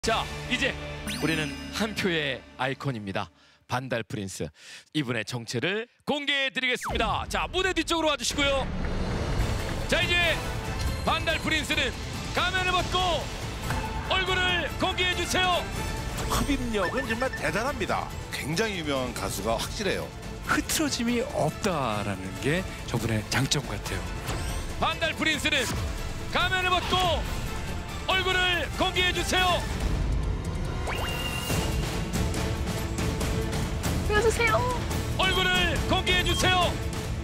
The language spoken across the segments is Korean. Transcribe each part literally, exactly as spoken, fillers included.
자, 이제 우리는 한 표의 아이콘입니다. 반달 프린스. 이분의 정체를 공개해드리겠습니다. 자, 무대 뒤쪽으로 와주시고요. 자, 이제 반달 프린스는 가면을 벗고 얼굴을 공개해주세요. 흡입력은 정말 대단합니다. 굉장히 유명한 가수가 확실해요. 흐트러짐이 없다라는 게 저분의 장점 같아요. 반달 프린스는 가면을 벗고 얼굴을 공개해주세요. 보여주세요. 얼굴을 공개해주세요.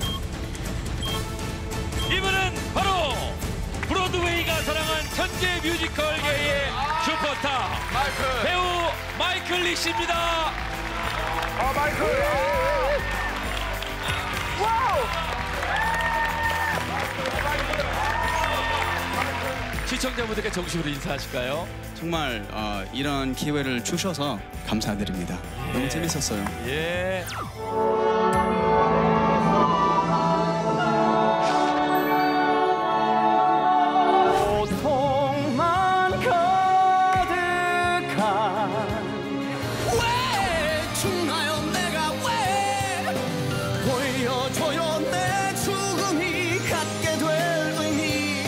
이분은 바로 브로드웨이가 사랑한 천재 뮤지컬계의 슈퍼스타 마이클. 배우 마이클 리시입니다. 아, 마이클. 와우. 시청자분들께 정식으로 인사하실까요? 정말 어, 이런 기회를 주셔서 감사드립니다. 예. 너무 재밌었어요. 예. 고통만 가득한 왜 죽나요 내가 왜 보여줘요 내 죽음이 갖게 될 의미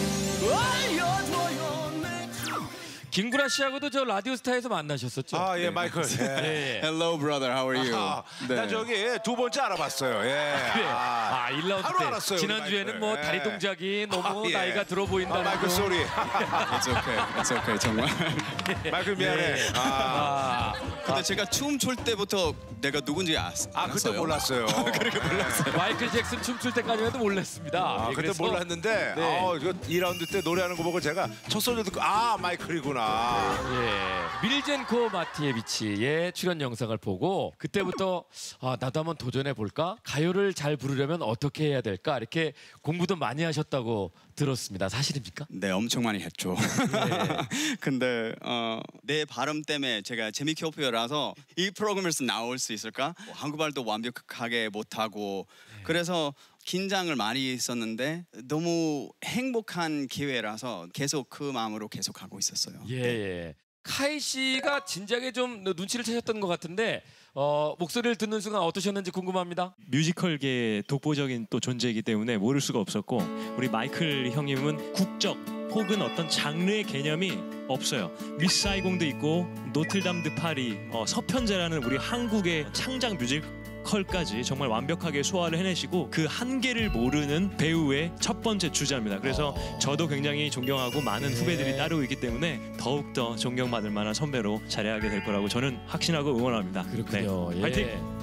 알려줘요 내 김구라 씨하고도 저 라디오스타에서 만나셨었죠? 아, 예, 마이클. 예. 예. Hello brother, how are you? 아, 네. 나 저기 두 번째 알아봤어요. 예. 그래. 아, 일 라운드 하루 때 알았어요, 지난주에는 우리 뭐 마이클. 다리 동작이 너무 아, 예. 나이가 들어 아, 보인다는 마이클 거. 소리. It's okay, it's okay 정말. 마이클 미안해. 예. 아, 아, 근데 제가 춤 출 때부터 내가 누군지 아, 아 그때 몰랐어요. 그렇게 몰랐어요. 마이클 잭슨 춤출 때까지만 해도 몰랐습니다. 아, 예, 그때 그래서 몰랐는데 네. 아, 이거 이 라운드 때 노래하는 거 보고 제가 첫 소절 듣고 아, 마이클이구나. 예, 밀젠코 마티에비치의 출연 영상을 보고 그때부터 아, 나도 한번 도전해 볼까? 가요를 잘 부르려면 어떻게 해야 될까? 이렇게 공부도 많이 하셨다고 들었습니다. 사실입니까? 네, 엄청 많이 했죠. 네. 근데 어, 내 발음 때문에 제가 재미큐어라서 이 프로그램에서 나올 수 있을까? 뭐 한국말도 완벽하게 못하고 그래서 긴장을 많이 했었는데 너무 행복한 기회라서 계속 그 마음으로 계속 하고 있었어요. 예, 예. 카이 씨가 진작에 좀 눈치를 채셨던 것 같은데 어, 목소리를 듣는 순간 어떠셨는지 궁금합니다. 뮤지컬계의 독보적인 또 존재이기 때문에 모를 수가 없었고 우리 마이클 형님은 국적 혹은 어떤 장르의 개념이 없어요. 미스 사이공도 있고 노틀담 드 파리, 어, 서편제라는 우리 한국의 창작 뮤지컬까지 정말 완벽하게 소화를 해내시고 그 한계를 모르는 배우의 첫 번째 주자입니다. 그래서 어. 저도 굉장히 존경하고 많은 후배들이 따르고 있기 때문에 더욱더 존경받을 만한 선배로 자리하게 될 거라고 저는 확신하고 응원합니다. 그렇군요. 네. 예. 화이팅!